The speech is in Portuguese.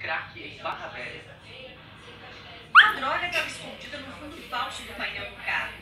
crack em Barra Velha. A droga estava escondida no fundo falso do painel do carro.